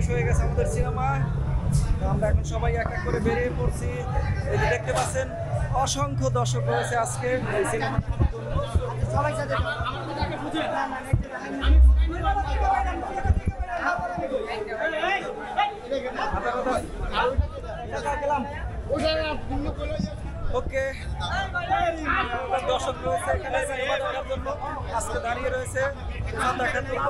শেষ হয়ে গেছে আমাদের সিনেমা। আমরা এখন সবাই এক এক করে বেরিয়ে পড়ছি। এই যে দেখতে পাচ্ছেন অসংখ্য দর্শক রয়েছে আজকে এই সিনেমা। ওকে, দর্শক রয়েছে এখানে সিনেমা দেখার জন্য, আজকে দাঁড়িয়ে রয়েছে দেখার জন্য।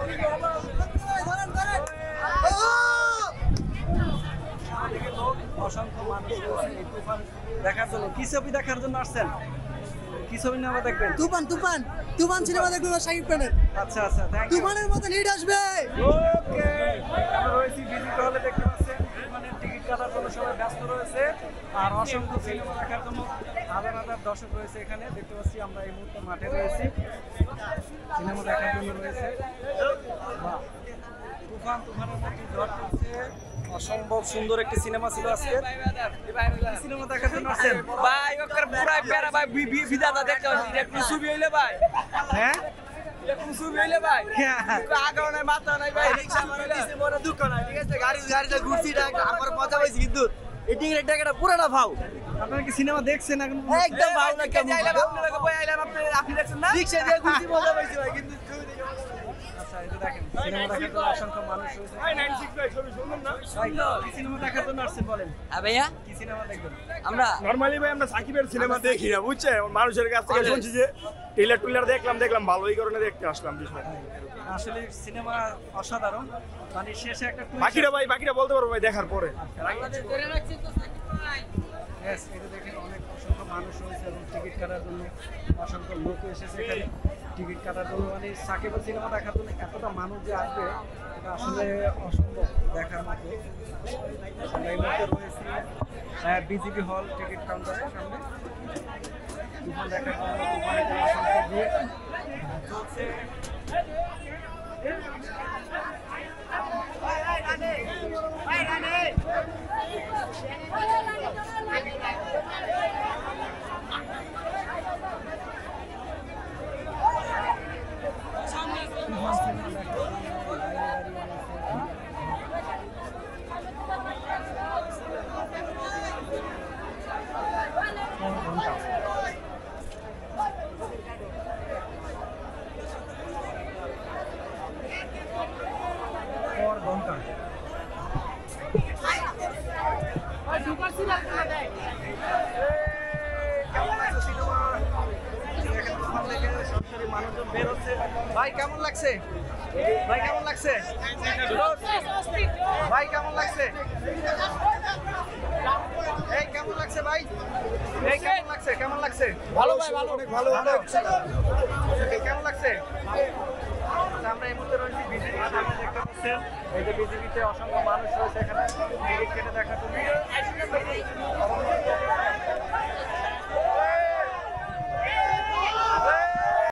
অসংখ্য মানুষ রয়েছে এই তুফান দেখার জন্য। কি ছবি দেখার জন্য আসছেন? কি ছবি নামে দেখবেন? তুফান তুফান তুফান সিনেমা দেখবো শাকিব খানের। আচ্ছা আচ্ছা, থ্যাংক ইউ। তুফানের মতো হিট আসবে। ওকে, আমরা রয়েছি ভিজিট হলে, দেখতে পাচ্ছেন তুফানের টিকিট কাটার জন্য সবাই ব্যস্ত রয়েছে। আর অসংখ্য সিনেমা দেখার জন্য হাজার হাজার দর্শক রয়েছে এখানে, দেখতে পাচ্ছি। আমরা এই মুহূর্তে মাঠে রয়েছি, সিনেমা দেখার জন্য রয়েছে। বাহ, তুফান, তুফানের মধ্যে ঝড় চলছে। অসম্ভব সুন্দর একটি সিনেমা ছিল আজকে। সিনেমা দেখার জন্য আসছেন ভাই? ওকর পুরাই প্যারা ভাই, বিদাতা দেখতে হচ্ছে। একটু ছবি হইলে ভাই, হ্যাঁ একটু ছবি হইলে ভাই, আগাও নাই মাথা নাই ভাই। রিকশা মানে দিছে বড় দুঃখ নাই, ঠিক আছে? গাড়িতে ঘুরছি, আমার মজা পাইছি, কিন্তু এই টিকিটের টাকাটা পুরাটা ফাউ। আপনারা কি সিনেমা দেখছেন এখন? একদম ফাউ না। কেন আইলাম আপনাদের বই আইলাম, আপনি দেখছেন না? রিকশা দিয়ে ঘুরছি, মজা পাইছি ভাই, কিন্তু ছবি দেখে আচ্ছা, এই যে দেখেন সিনেমা দেখার জন্য অসংখ্য মানুষ রয়েছে। ভাই, কি সিনেমা দেখার জন্য আসছেন বলেন? ভাইয়া কি সিনেমা দেখবেন? আমরা নরমালি ভাই আমরা সাকিবের সিনেমা দেখি না, বুঝছেন? মানুষের কাছ থেকে শুনছি যে ট্রেলার দেখলাম ভালো, এই কারণে দেখতে আসলাম বিষয়। আসলে সিনেমা অসাধারণ, মানে শেষে একটা twist- বাকিটা বলতে পারবো ভাই দেখার পরে। Yes, এটা দেখেন অনেক অসংখ্য মানুষ রয়েছে এবং টিকিট কাটার জন্য অসংখ্য লোক এসেছে এখানে টিকিট কাটার জন্য। মানে সাকিবের সিনেমা দেখার জন্য এতটা মানুষ যে আসবে, এটা আসলে অসম্ভব দেখার মতো। আমরা এই মুহূর্তে রয়েছি বিজিবি হল টিকিট কাউন্টারের সামনে, তুফান দেখার জন্য। তুফানের জন্য অসংখ্য ভিড় চলছে। ঘন্টা মানুষজন বের হচ্ছে। ভাই কেমন লাগছে? ভাই কেমন লাগছে? ভাই কেমন লাগছে? এই কেমন লাগছে ভাই? এই কেমন লাগছে? কেমন লাগছে? ভালো ভাই, ভালো, অনেক ভালো। কেমন লাগছে? আমরা এই মুহূর্তে রয়েছি বিজিবির সামনে, দেখতে পাচ্ছেন এই যে বিজিবিতে অসংখ্য মানুষ রয়েছে এখানে।